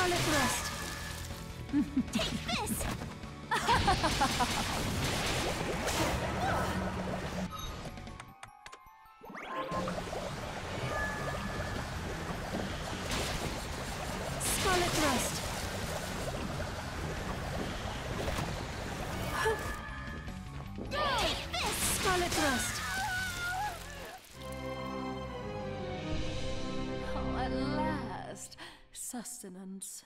Scarlet Thrust. Take this! Scarlet Thrust. Take this! Scarlet Thrust. Oh, at last. Sustenance.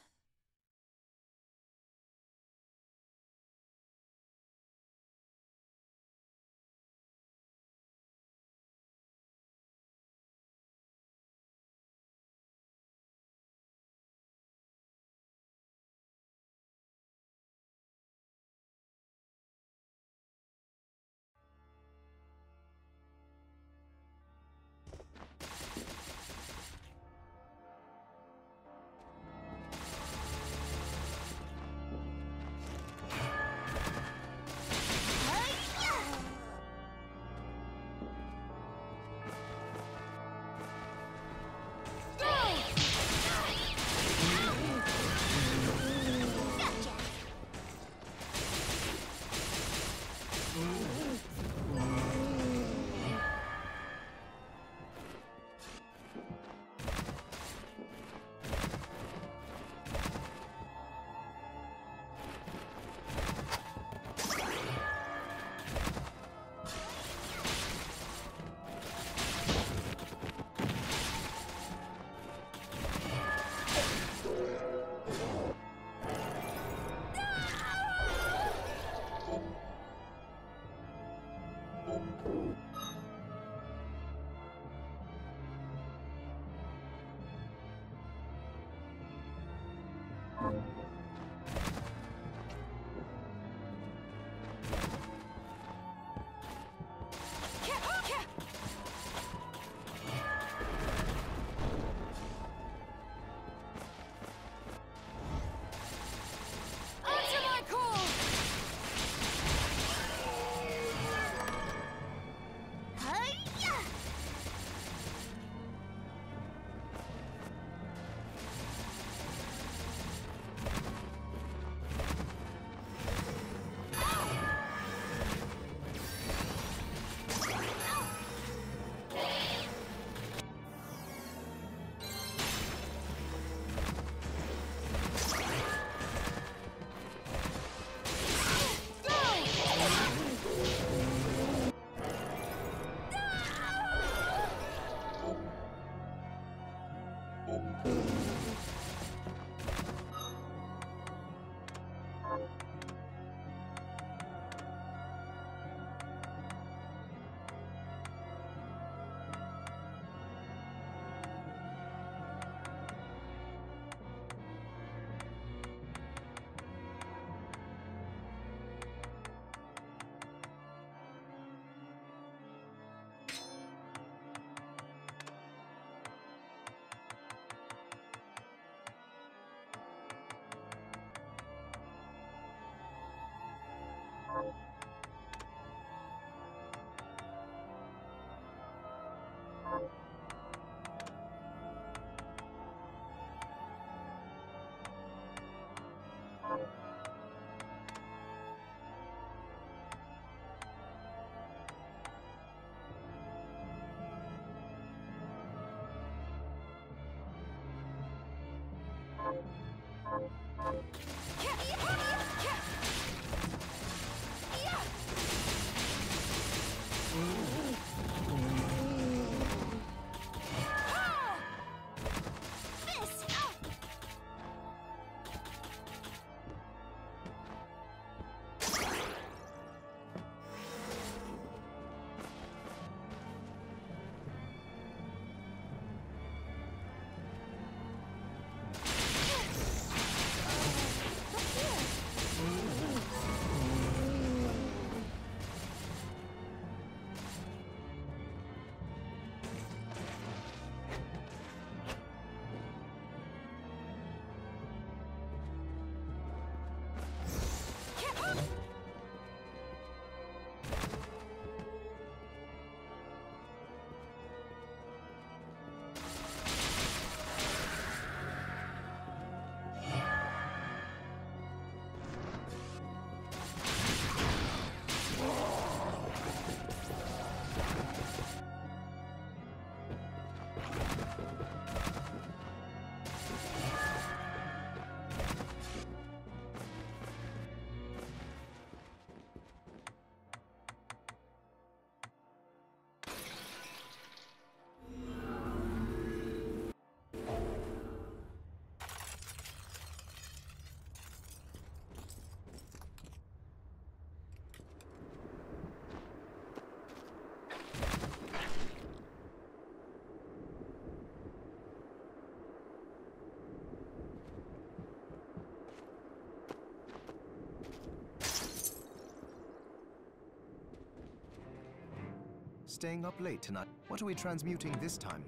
staying up late tonight. What are we transmuting this time?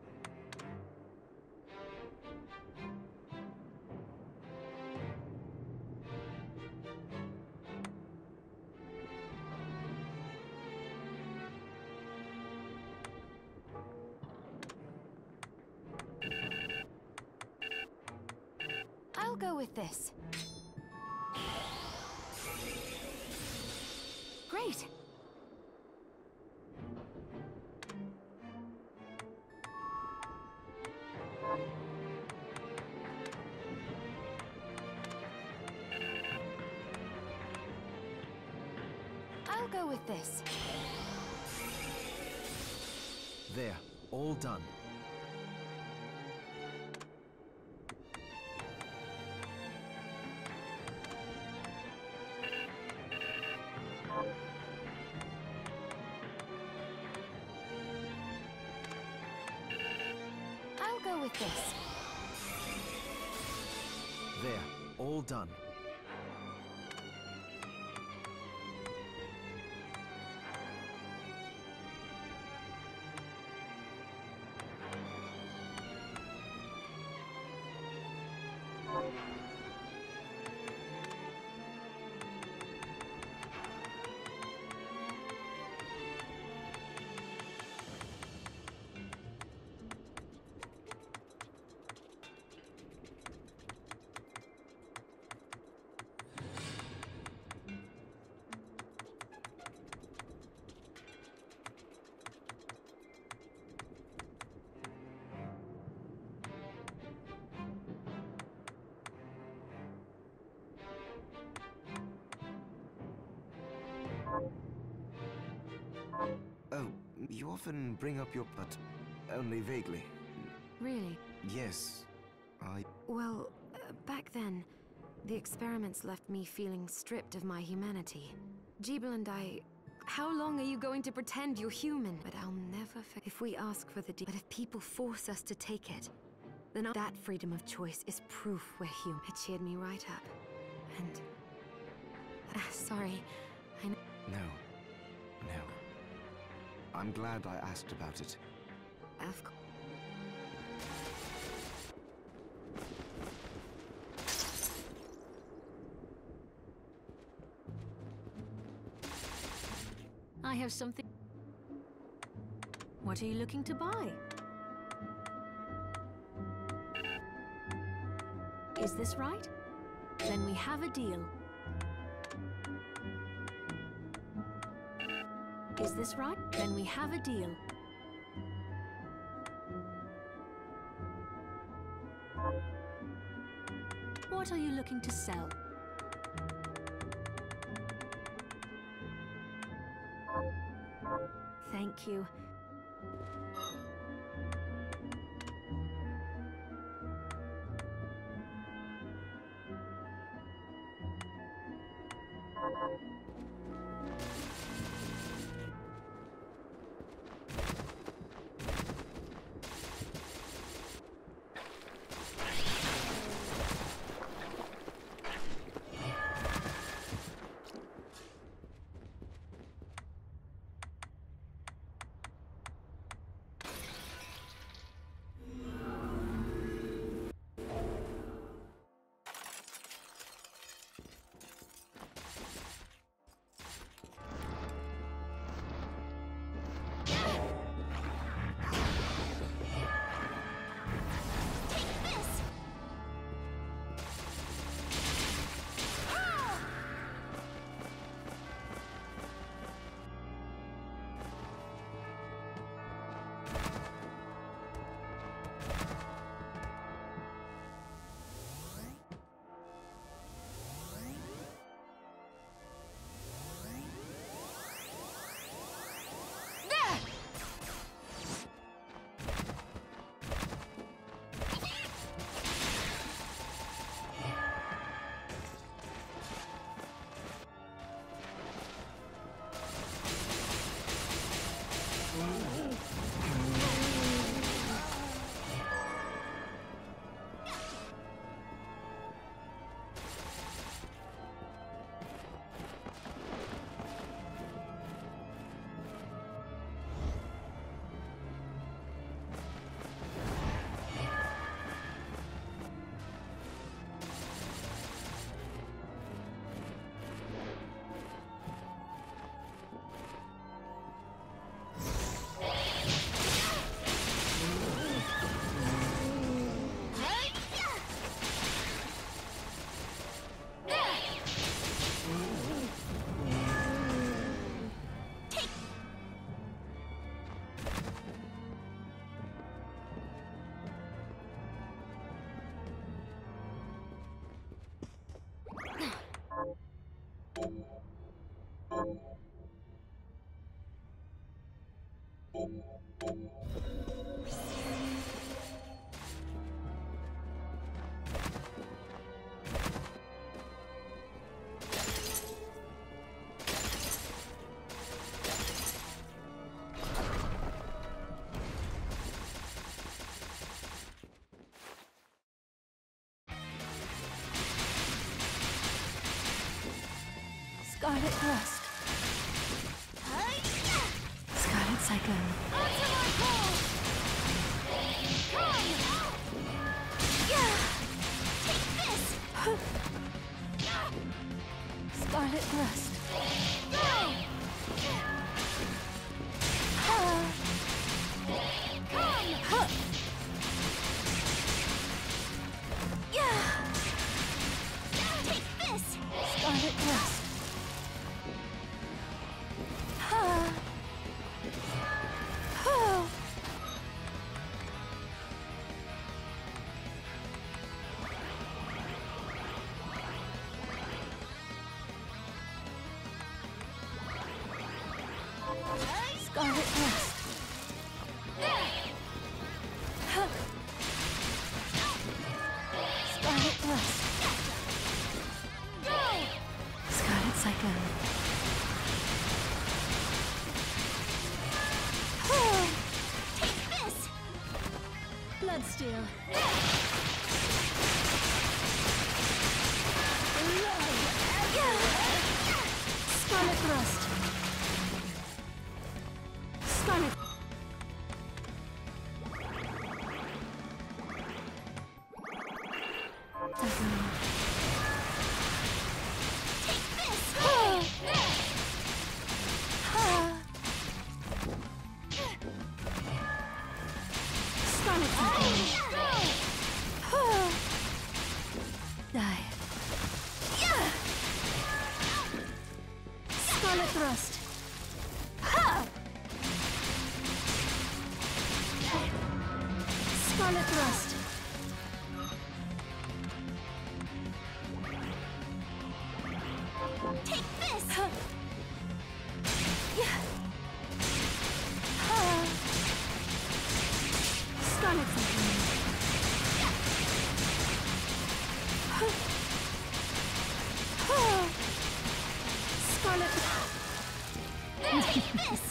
I'll go with this. Great! I'll go with this. There, all done. I'll go with this. There, all done. Oh, you often bring up your but only vaguely. Really? Yes, I... Well, back then, the experiments left me feeling stripped of my humanity. Jeeble and I... How long are you going to pretend you're human? But I'll never forget. If we ask for the but if people force us to take it, then that freedom of choice is proof we're human. It cheered me right up. And... sorry, I know... No. I'm glad I asked about it. Of course. I have something. What are you looking to buy? Is this right? Then we have a deal. Is this right? Then we have a deal. What are you looking to sell? Thank you. Scarlet Thrust. Scarlet Cyclone. Scarlet Thrust. Scarlet Thrust. Scarlet Thrust. Scarlet Thrust. Scarlet Cyclone. Take this! Bloodsteel. Scarlet Thrust. Scarlet. Cyclone. Take this! Scarlet Cyclone. Die. Scarlet Thrust. Scarlet Thrust. Take this! Scarlet Cyclone. Scarlet. Take this!